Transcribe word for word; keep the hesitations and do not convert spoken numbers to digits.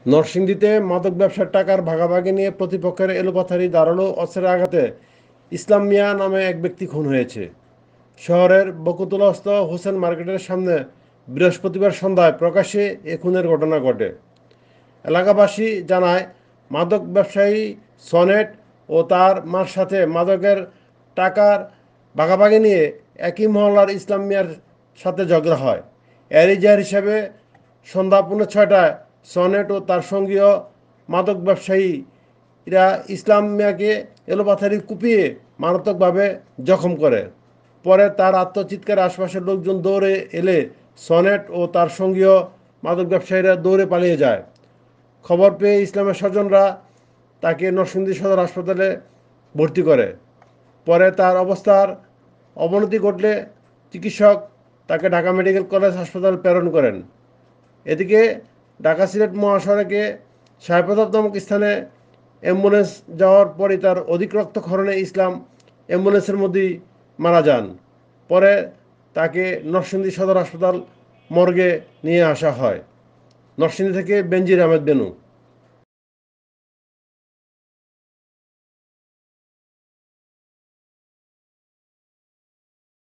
নরসিংদীতে মাদক ব্যবসার টাকার ভাগাভাগি নিয়ে প্রতিপক্ষের এলোপাথারি ধারালো অস্ত্রের আঘাতে ইসলাম মিয়া নামে এক ব্যক্তি খুন হয়েছে। শহরের বকুতলাস্থ হোসেন মার্কেটের সামনে বৃহস্পতিবার সন্ধ্যায় প্রকাশ্যে এ খুনের ঘটনা ঘটে। এলাকাবাসী জানায়, মাদক ব্যবসায়ী সনেট ও তার মার সাথে মাদকের টাকার ভাগাভাগি নিয়ে একই মহল্লার ইসলাম মিয়ার সাথে ঝগড়া হয়। এরই জের হিসেবে সন্ধ্যা পৌনে ছয়টায় সনেট ও তার সঙ্গীয় মাদক ব্যবসায়ীরা ইসলাম মিয়াকে এলোপাথারি কুপিয়ে মারাত্মকভাবে জখম করে। পরে তার আত্মচিৎকারে আশপাশের লোকজন দৌড়ে এলে সনেট ও তার সঙ্গীয় মাদক ব্যবসায়ীরা দৌড়ে পালিয়ে যায়। খবর পেয়ে ইসলামের স্বজনরা তাকে নরসিংদী সদর হাসপাতালে ভর্তি করে। পরে তার অবস্থার অবনতি ঘটলে চিকিৎসক তাকে ঢাকা মেডিকেল কলেজ হাসপাতাল প্রেরণ করেন। এদিকে ঢাকা সিলেট মহাসড়কে সাহেবপ্রতাপ নামক স্থানে অ্যাম্বুলেন্স যাওয়ার পরই তার অধিক রক্তক্ষরণে ইসলাম অ্যাম্বুলেন্সের মধ্যেই মারা যান। পরে তাকে নরসিংদী সদর হাসপাতাল মর্গে নিয়ে আসা হয়। নরসিংদী থেকে বেনজির আহমেদ বেনু।